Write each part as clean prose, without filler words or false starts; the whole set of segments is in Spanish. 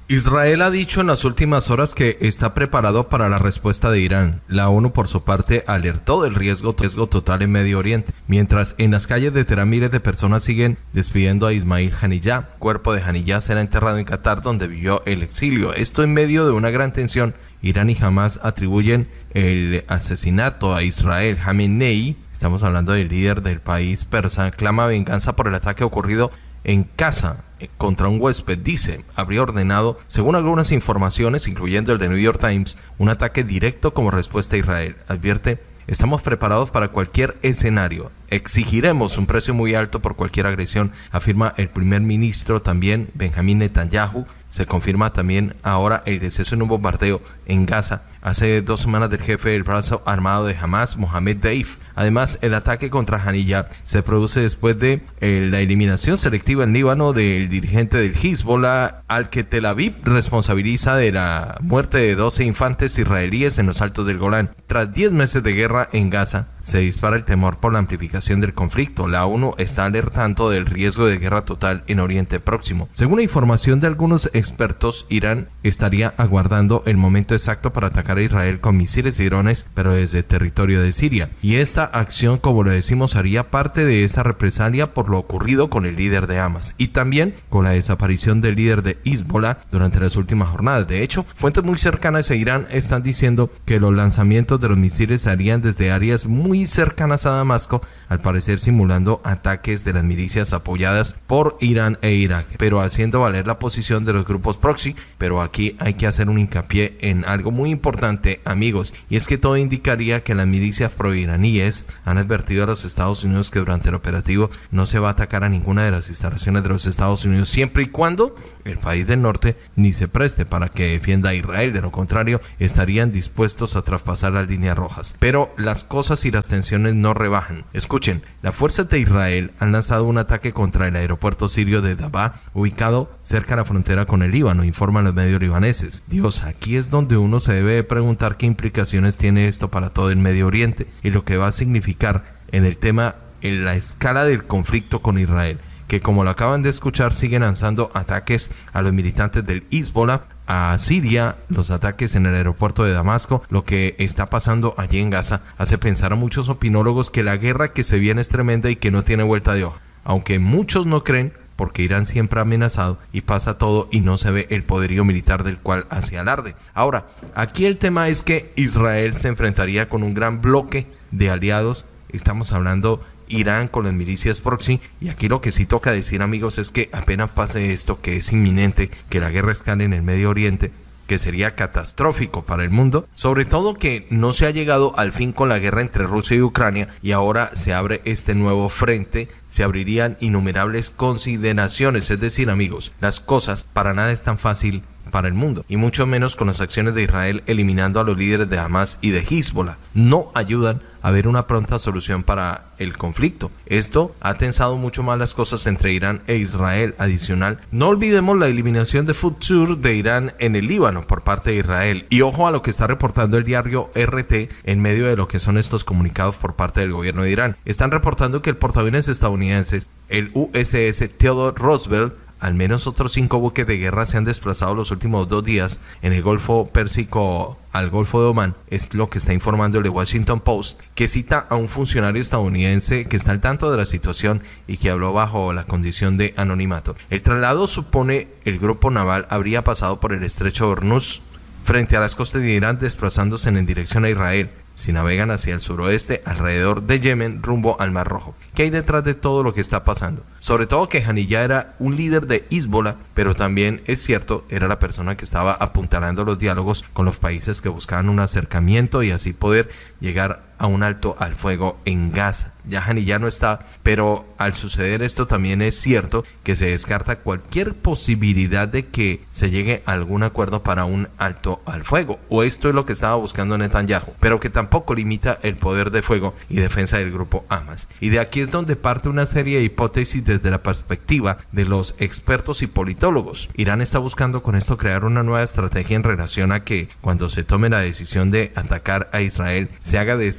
Israel ha dicho en las últimas horas que está preparado para la respuesta de Irán. La ONU, por su parte, alertó del riesgo total en Medio Oriente, mientras en las calles de Teherán miles de personas siguen despidiendo a Ismail Haniyeh. El cuerpo de Haniyeh será enterrado en Qatar, donde vivió el exilio. Esto en medio de una gran tensión. Irán y Hamas atribuyen el asesinato a Israel. Khamenei, estamos hablando del líder del país persa, clama venganza por el ataque ocurrido en casa contra un huésped. Dice, habría ordenado, según algunas informaciones, incluyendo el de New York Times, un ataque directo como respuesta a Israel. Advierte, estamos preparados para cualquier escenario. Exigiremos un precio muy alto por cualquier agresión, afirma el primer ministro también, Benjamin Netanyahu. Se confirma también ahora el deceso en un bombardeo en Gaza hace 2 semanas del jefe del brazo armado de Hamas, Mohamed Deif. Además, el ataque contra Haniyeh se produce después de la eliminación selectiva en Líbano del dirigente del Hezbollah, al que Tel Aviv responsabiliza de la muerte de 12 infantes israelíes en los altos del Golán. Tras 10 meses de guerra en Gaza, se dispara el temor por la amplificación del conflicto. La ONU está alertando del riesgo de guerra total en Oriente Próximo. Según la información de algunos expertos, Irán estaría aguardando el momento exacto para atacar a Israel con misiles y drones, pero desde territorio de Siria. Y esta acción, como lo decimos, haría parte de esa represalia por lo ocurrido con el líder de Hamas y también con la desaparición del líder de Hezbollah durante las últimas jornadas. De hecho, fuentes muy cercanas a Irán están diciendo que los lanzamientos de los misiles se harían desde áreas muy cercanas a Damasco, al parecer simulando ataques de las milicias apoyadas por Irán e Irak, pero haciendo valer la posición de los grupos proxy. Pero aquí hay que hacer un hincapié en algo muy importante, amigos, y es que todo indicaría que las milicias proiraníes han advertido a los Estados Unidos que durante el operativo no se va a atacar a ninguna de las instalaciones de los Estados Unidos, siempre y cuando el país del norte ni se preste para que defienda a Israel. De lo contrario, estarían dispuestos a traspasar las líneas rojas. Pero las cosas y las tensiones no rebajan. Escuchen, las fuerzas de Israel han lanzado un ataque contra el aeropuerto sirio de Dabaa, ubicado cerca de la frontera con el Líbano, informan los medios libaneses. Dios, aquí es donde uno se debe preguntar qué implicaciones tiene esto para todo el Medio Oriente y lo que va a significar en el tema, en la escala del conflicto con Israel, que como lo acaban de escuchar, siguen lanzando ataques a los militantes del Hezbollah, a Siria, los ataques en el aeropuerto de Damasco. Lo que está pasando allí en Gaza hace pensar a muchos opinólogos que la guerra que se viene es tremenda y que no tiene vuelta de hoja, aunque muchos no creen, porque Irán siempre ha amenazado y pasa todo y no se ve el poderío militar del cual hace alarde. Ahora, aquí el tema es que Israel se enfrentaría con un gran bloque de aliados. Estamos hablando Irán con las milicias proxy, y aquí lo que sí toca decir, amigos, es que apenas pase esto, que es inminente, que la guerra escale en el Medio Oriente, que sería catastrófico para el mundo, sobre todo que no se ha llegado al fin con la guerra entre Rusia y Ucrania, y ahora se abre este nuevo frente, se abrirían innumerables consideraciones. Es decir, amigos, las cosas para nada es tan fácil para el mundo, y mucho menos con las acciones de Israel eliminando a los líderes de Hamas y de Hezbollah. No ayudan a ver una pronta solución para el conflicto. Esto ha tensado mucho más las cosas entre Irán e Israel. Adicional, no olvidemos la eliminación de Future de Irán en el Líbano por parte de Israel. Y ojo a lo que está reportando el diario RT en medio de lo que son estos comunicados por parte del gobierno de Irán. Están reportando que el portaaviones estadounidense, el USS Theodore Roosevelt, al menos otros 5 buques de guerra se han desplazado los últimos 2 días en el Golfo Pérsico al Golfo de Omán. Es lo que está informando el The Washington Post, que cita a un funcionario estadounidense que está al tanto de la situación y que habló bajo la condición de anonimato. El traslado supone el grupo naval habría pasado por el estrecho de Hormuz frente a las costas de Irán, desplazándose en dirección a Israel. Si navegan hacia el suroeste, alrededor de Yemen, rumbo al Mar Rojo. ¿Qué hay detrás de todo lo que está pasando? Sobre todo que Haniyeh era un líder de Hezbollah, pero también es cierto, era la persona que estaba apuntalando los diálogos con los países que buscaban un acercamiento y así poder llegar a un alto al fuego en Gaza. Ya Haniyeh no está, pero al suceder esto también es cierto que se descarta cualquier posibilidad de que se llegue a algún acuerdo para un alto al fuego, o esto es lo que estaba buscando Netanyahu, pero que tampoco limita el poder de fuego y defensa del grupo Hamas. Y de aquí es donde parte una serie de hipótesis desde la perspectiva de los expertos y politólogos. Irán está buscando con esto crear una nueva estrategia en relación a que cuando se tome la decisión de atacar a Israel se haga desde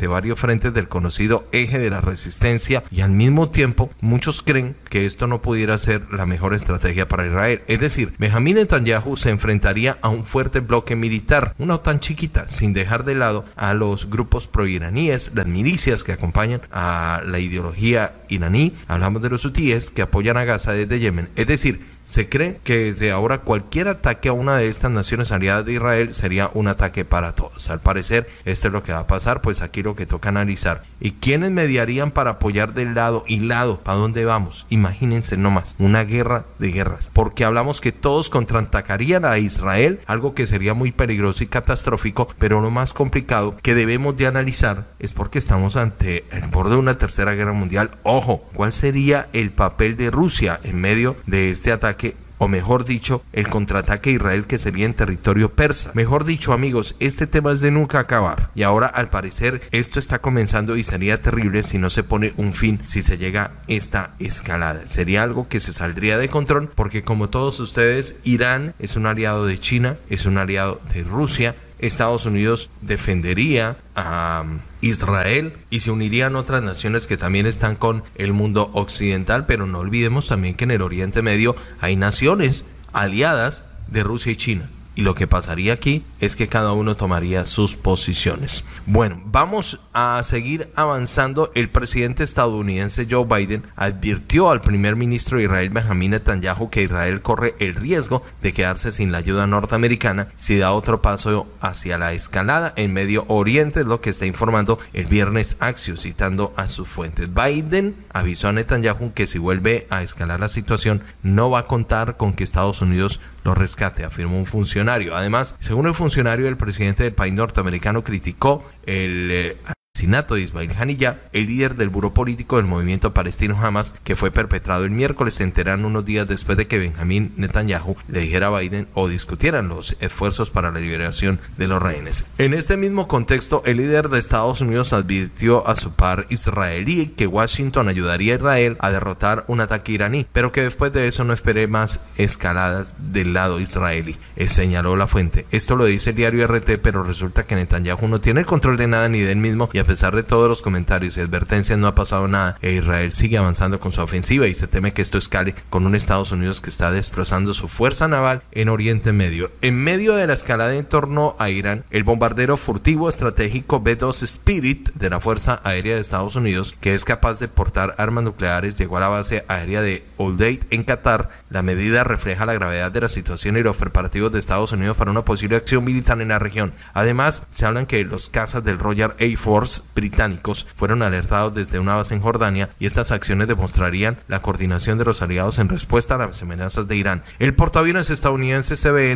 varios frentes del conocido eje de la resistencia, y al mismo tiempo muchos creen que esto no pudiera ser la mejor estrategia para Israel. Es decir, Benjamín Netanyahu se enfrentaría a un fuerte bloque militar, una OTAN chiquita, sin dejar de lado a los grupos proiraníes, las milicias que acompañan a la ideología iraní. Hablamos de los hutíes que apoyan a Gaza desde Yemen. Es decir, se cree que desde ahora cualquier ataque a una de estas naciones aliadas de Israel sería un ataque para todos. Al parecer, esto es lo que va a pasar, pues aquí lo que toca analizar. ¿Y quiénes mediarían para apoyar del lado y lado? ¿Para dónde vamos? Imagínense nomás, una guerra de guerras. Porque hablamos que todos contraatacarían a Israel, algo que sería muy peligroso y catastrófico, pero lo más complicado que debemos de analizar es porque estamos ante el borde de una tercera guerra mundial. Ojo, ¿cuál sería el papel de Rusia en medio de este ataque? O mejor dicho, el contraataque a Israel que sería en territorio persa. Mejor dicho, amigos, este tema es de nunca acabar. Y ahora, al parecer, esto está comenzando y sería terrible si no se pone un fin, si se llega a esta escalada. Sería algo que se saldría de control porque, como todos ustedes, Irán es un aliado de China, es un aliado de Rusia. Estados Unidos defendería a Israel y se unirían otras naciones que también están con el mundo occidental, pero no olvidemos también que en el Oriente Medio hay naciones aliadas de Rusia y China. Y lo que pasaría aquí es que cada uno tomaría sus posiciones. Bueno, vamos a seguir avanzando. El presidente estadounidense Joe Biden advirtió al primer ministro de Israel, Benjamín Netanyahu, que Israel corre el riesgo de quedarse sin la ayuda norteamericana si da otro paso hacia la escalada en Medio Oriente, es lo que está informando el viernes Axios, citando a sus fuentes. Biden avisó a Netanyahu que si vuelve a escalar la situación, no va a contar con que Estados Unidos lo rescate, afirmó un funcionario. Además, según el funcionario, el presidente del país norteamericano criticó el asesinato de Ismail Haniyeh, el líder del buró político del movimiento palestino Hamas, que fue perpetrado el miércoles. Se enteran unos días después de que Benjamín Netanyahu le dijera a Biden o discutieran los esfuerzos para la liberación de los rehenes. En este mismo contexto, el líder de Estados Unidos advirtió a su par israelí que Washington ayudaría a Israel a derrotar un ataque iraní, pero que después de eso no espere más escaladas del lado israelí, señaló la fuente. Esto lo dice el diario RT, pero resulta que Netanyahu no tiene el control de nada ni de él mismo, y a pesar de todos los comentarios y advertencias no ha pasado nada, e Israel sigue avanzando con su ofensiva y se teme que esto escale con un Estados Unidos que está desplazando su fuerza naval en Oriente Medio. En medio de la escalada en torno a Irán, el bombardero furtivo estratégico B-2 Spirit de la Fuerza Aérea de Estados Unidos, que es capaz de portar armas nucleares, llegó a la base aérea de Udeid en Qatar. La medida refleja la gravedad de la situación y los preparativos de Estados Unidos para una posible acción militar en la región. Además, se hablan que los cazas del Royal Air Force británicos fueron alertados desde una base en Jordania, y estas acciones demostrarían la coordinación de los aliados en respuesta a las amenazas de Irán. El portaaviones estadounidense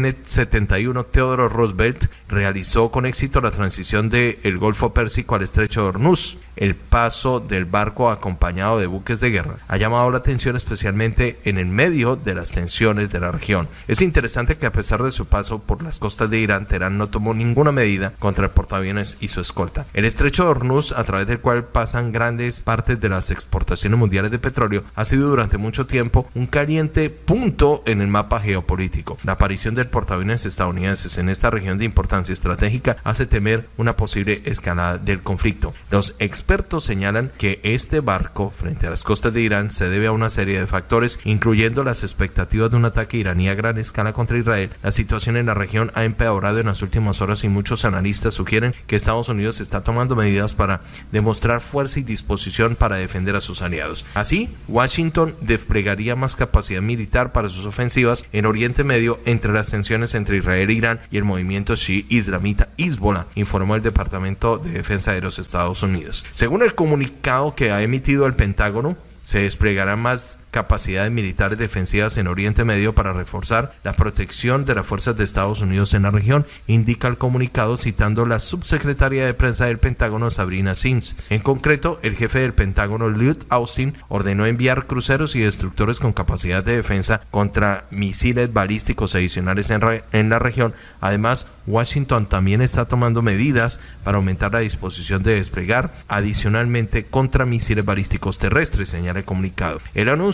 CVN-71 Theodore Roosevelt realizó con éxito la transición del Golfo Pérsico al Estrecho de Hormuz. El paso del barco acompañado de buques de guerra ha llamado la atención, especialmente en el medio de las tensiones de la región. Es interesante que a pesar de su paso por las costas de Irán, Teherán no tomó ninguna medida contra el portaaviones y su escolta. El Estrecho de Hormuz, a través del cual pasan grandes partes de las exportaciones mundiales de petróleo, ha sido durante mucho tiempo un caliente punto en el mapa geopolítico. La aparición del portaaviones estadounidenses en esta región de importancia estratégica hace temer una posible escalada del conflicto. Los expertos señalan que este barco frente a las costas de Irán se debe a una serie de factores, incluyendo las expectativas de un ataque iraní a gran escala contra Israel. La situación en la región ha empeorado en las últimas horas y muchos analistas sugieren que Estados Unidos está tomando medidas para demostrar fuerza y disposición para defender a sus aliados. Así, Washington desplegaría más capacidad militar para sus ofensivas en Oriente Medio entre las tensiones entre Israel e Irán y el movimiento chií islamita Hezbollah, informó el Departamento de Defensa de los Estados Unidos. Según el comunicado que ha emitido el Pentágono, se desplegarán más capacidades militares defensivas en Oriente Medio para reforzar la protección de las fuerzas de Estados Unidos en la región, indica el comunicado citando la subsecretaria de prensa del Pentágono, Sabrina Singh. En concreto, el jefe del Pentágono, Lloyd Austin, ordenó enviar cruceros y destructores con capacidad de defensa contra misiles balísticos adicionales en la región. Además, Washington también está tomando medidas para aumentar la disposición de desplegar adicionalmente contra misiles balísticos terrestres, señala el comunicado. El anuncio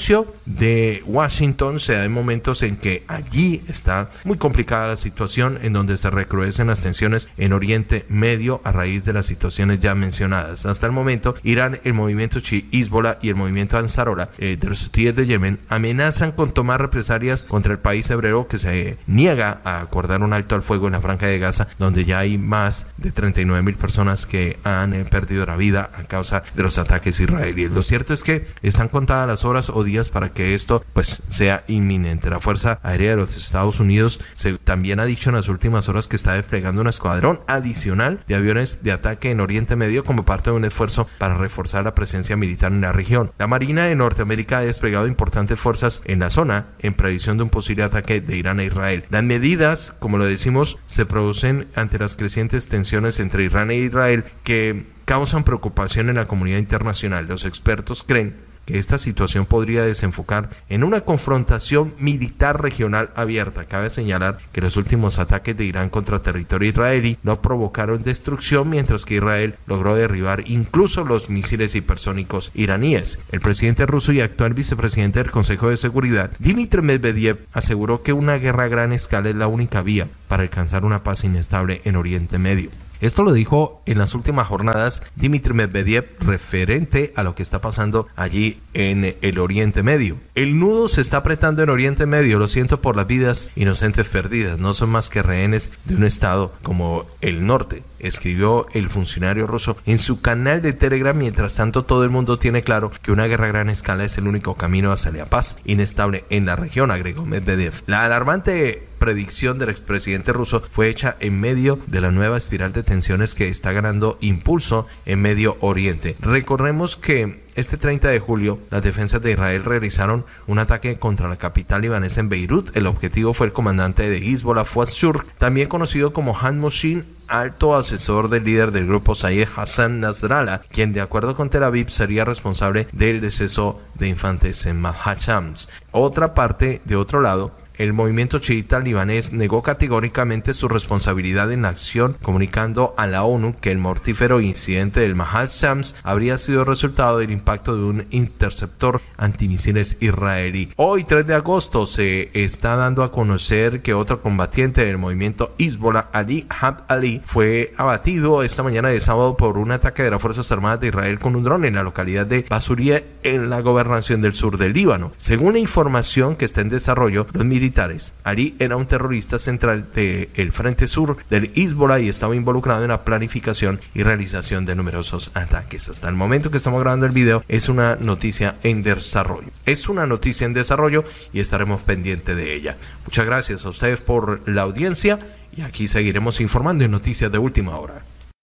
anuncio de Washington se da en momentos en que allí está muy complicada la situación, en donde se recrudecen las tensiones en Oriente Medio a raíz de las situaciones ya mencionadas. Hasta el momento, Irán, el movimiento chií Hezbollah y el movimiento Ansarullah de los hutíes de Yemen amenazan con tomar represalias contra el país hebreo, que se niega a acordar un alto al fuego en la Franja de Gaza, donde ya hay más de 39.000 personas que han perdido la vida a causa de los ataques israelíes. Lo cierto es que están contadas las horas o días para que esto pues sea inminente. La Fuerza Aérea de los Estados Unidos también ha dicho en las últimas horas que está desplegando un escuadrón adicional de aviones de ataque en Oriente Medio como parte de un esfuerzo para reforzar la presencia militar en la región. La Marina de Norteamérica ha desplegado importantes fuerzas en la zona en previsión de un posible ataque de Irán a Israel. Las medidas, como lo decimos, se producen ante las crecientes tensiones entre Irán e Israel que causan preocupación en la comunidad internacional. Los expertos creen que esta situación podría desenfocar en una confrontación militar regional abierta. Cabe señalar que los últimos ataques de Irán contra territorio israelí no provocaron destrucción, mientras que Israel logró derribar incluso los misiles hipersónicos iraníes. El presidente ruso y actual vicepresidente del Consejo de Seguridad, Dmitry Medvedev, aseguró que una guerra a gran escala es la única vía para alcanzar una paz inestable en Oriente Medio. Esto lo dijo en las últimas jornadas Dmitry Medvedev referente a lo que está pasando allí en el Oriente Medio. El nudo se está apretando en Oriente Medio, lo siento por las vidas inocentes perdidas, no son más que rehenes de un estado como el norte, escribió el funcionario ruso en su canal de Telegram. Mientras tanto, todo el mundo tiene claro que una guerra a gran escala es el único camino hacia la paz inestable en la región, agregó Medvedev. La alarmante predicción del expresidente ruso fue hecha en medio de la nueva espiral de tensiones que está ganando impulso en Medio Oriente. Recordemos que este 30 de julio, las defensas de Israel realizaron un ataque contra la capital libanesa en Beirut. El objetivo fue el comandante de Hezbollah, Fouad Shukr, también conocido como Han Moshin, alto asesor del líder del grupo Sayed Hassan Nasrallah, quien de acuerdo con Tel Aviv sería responsable del deceso de infantes en Mahat Shams. De otro lado, el movimiento chiita libanés negó categóricamente su responsabilidad en la acción, comunicando a la ONU que el mortífero incidente del Mahat Shams habría sido resultado del impacto de un interceptor antimisiles israelí. Hoy, 3 de agosto, se está dando a conocer que otro combatiente del movimiento Hezbollah, Ali Hab Ali, fue abatido esta mañana de sábado por un ataque de las Fuerzas Armadas de Israel con un dron en la localidad de Basuria, en la gobernación del sur del Líbano. Según la información que está en desarrollo, los militares, Ali era un terrorista central del frente sur del Hezbollah y estaba involucrado en la planificación y realización de numerosos ataques. Hasta el momento que estamos grabando el video es una noticia en desarrollo. Y estaremos pendientes de ella. Muchas gracias a ustedes por la audiencia y aquí seguiremos informando en noticias de última hora.